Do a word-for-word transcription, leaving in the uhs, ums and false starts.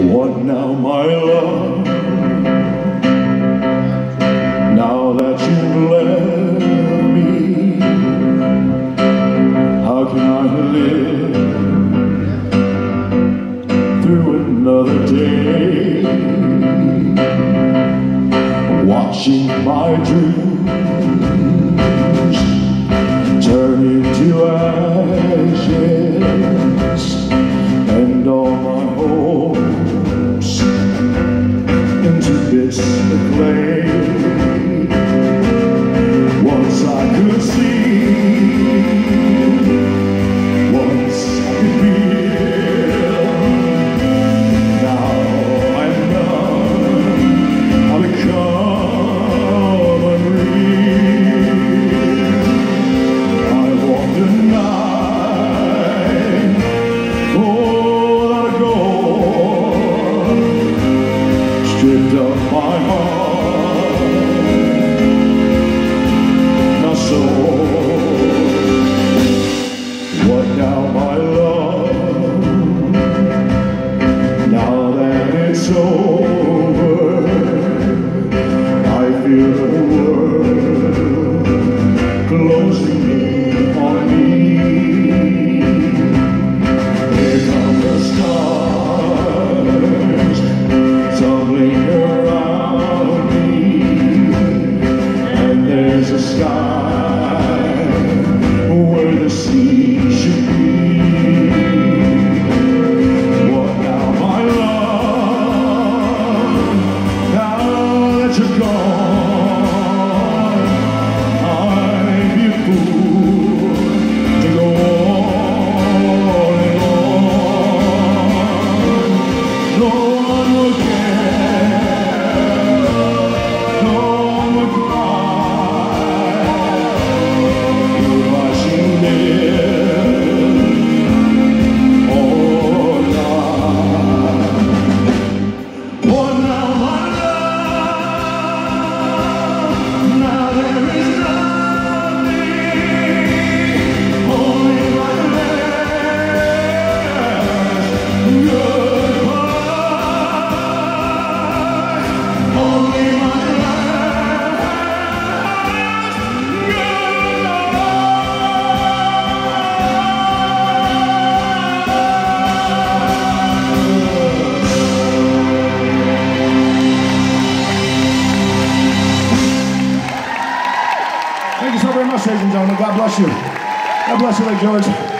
What now, my love? Now that you've left me, how can I live through another day, watching my dreams turn into ashes, and all my hopes into bits of clay. Once I could see, once I could feel, now I'm numb, I've become unreal. I walk the night, oh, let it go, stripped of my heart, my soul. What now, my love? Now that it's over, I feel the world closing in on me. Here come the stars tumbling around me, and there's a sky where the sea should be. What now, my love? Now that you're gone, I'd be a fool to go on and on. No one will care, no one will cry if I should live or die. What now, my love? Now there is nothing, only my last goodbye, only my last Thank you so very much, ladies and gentlemen. God bless you. God bless you, Lake George.